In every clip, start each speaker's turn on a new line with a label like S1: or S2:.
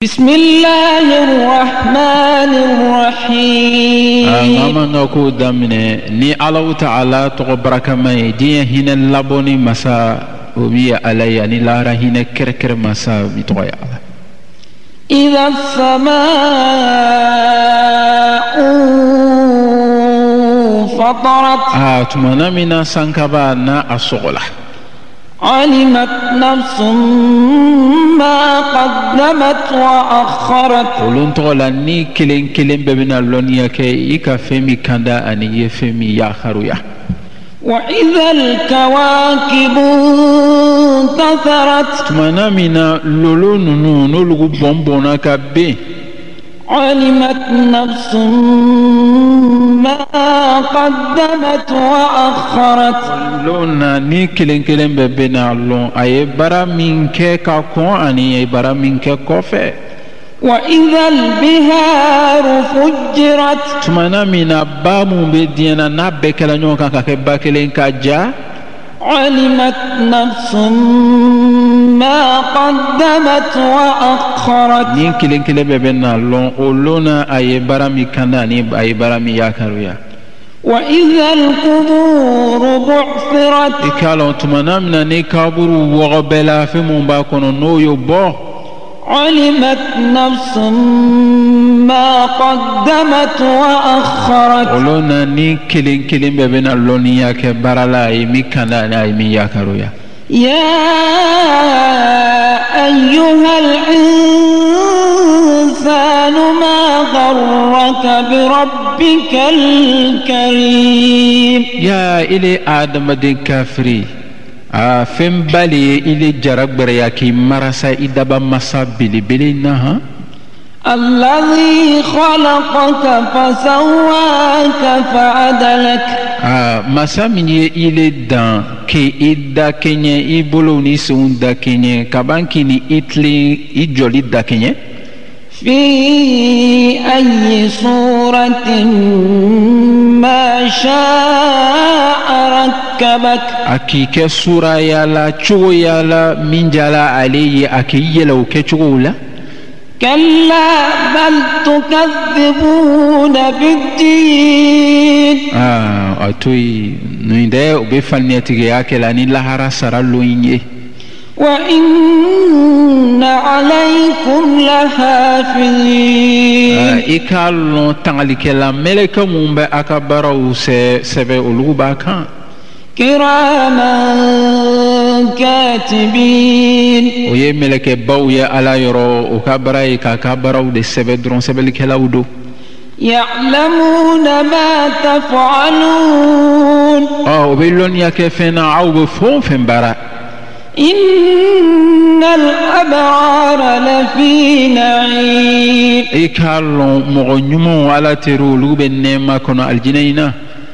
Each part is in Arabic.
S1: بسم الله الرحمن الرحيم
S2: ماما نكو دمنه ني الله تعالى تبارك ما دي هنا لابوني مسا وبي علي ني لا رهين كركر مسا بتويا
S1: إذا السماء فطرت
S2: تمنا منا سانكبا نا اسوغلا
S1: علمت نفس ما قدمت وأخرت
S2: ولون تولا ني كلين ببنا لونيا كي يكا فمي كندا اني يفمي يا خرويا
S1: وإذا الكواكب انتثرت
S2: تمنا منا لولو نونو نولو بومبونا كبي
S1: علمت نفس ما قدمت وأخرت
S2: لونا ني كلين ببنا لون اي برا منك كاكون اني اي برا منك كوفي
S1: وإذا البهار فجرت
S2: تمنا منا بامو بدينا نابكلا نيوكا كاكباكلين كاجا
S1: علمت نفس ما قدمت وأخرت
S2: نين كلين ببنا لون اولونا اي برا ميكانا اي برا مياكارويا
S1: وإذا القبور بعثرت
S2: إكالون تمنا منا ني كابورو وغبلا في مباكونو نو يبو
S1: علمت نفس ما قدمت وأخرت
S2: اولونا ني كلين ببنا لونيا كبرالا اي ميكانا اي مياكارويا
S1: يا أيها الإنسان ما غرك بربك الكريم
S2: يا إلي آدم دين كافري فين بالي إلي جرق برياكي مرسا إدبا مسا بلي نها
S1: الذي خلقك فسواك فعدلك
S2: مسا من إلي دان كي إدا كيني إبولو نسون دا كيني كبان كيني إتلي إجولي دا كيني
S1: في أي صورة ما شاء ركبك
S2: أكي كسورة يالا چو يالا من جالا علي أكي يلو كچولا
S1: كلا بل تكذبون بالدين
S2: أتوي نيندي وبفلنيتي أكلاني لهارا سرالويني
S1: وإن عليكم لحافظين
S2: إكالو تنالك لا ملك مumbe akabaro sebe uluba
S1: كراما كاتبين
S2: ويه ملك باوية على يرو وكبراي كبراو دي سبه درون سبه لكلاودو
S1: يعلمون ما تفعلون
S2: وبيلون يا كيفنا عوب فون فين برا
S1: إن الأبرار لفي نعيم
S2: إكالو مغنمو على ترولو بالنعمة كنا الجنينة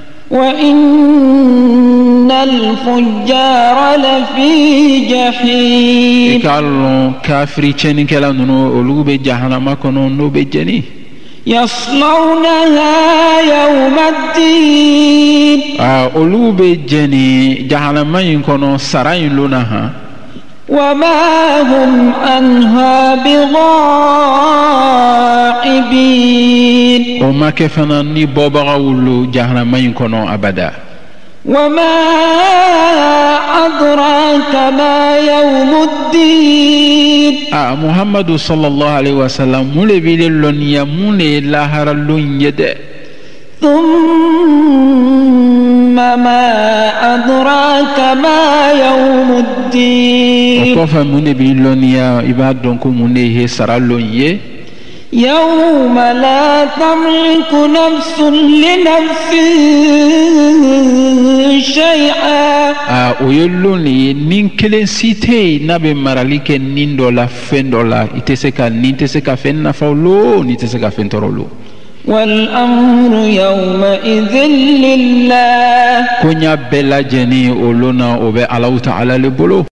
S1: وإن الفجار لفي جحيم
S2: إكالو كافري تشيني كلا نونو أولو بجهنم كنا نو بجني
S1: يصلونها يوم الدين
S2: أولو بجني جهنم ينكونو سراين لونها
S1: وما هم عنها بغائبين
S2: وما كفنا ني بوبا ولو جهنم ينكونو أبدا
S1: وما أدراك ما يوم الدين
S2: محمد صلى الله عليه وسلم مولي بيلون يموني لاهر لون يد
S1: ثم ما أدراك ما يوم الدين
S2: وكفى مولي بيلون يا إبادونكم مولي سرالون يه
S1: يوم لا تملك نفس لنفس شيئا
S2: ويلوني نين كلين سيتي نبي مراليك نين دولا فين دولا يتسكا نين تسكا فين نفولو نتسكا فين ترولو
S1: والأمر يومئذ لله
S2: كونيا بلا جني أولونا أوبي الله تعالى لبولو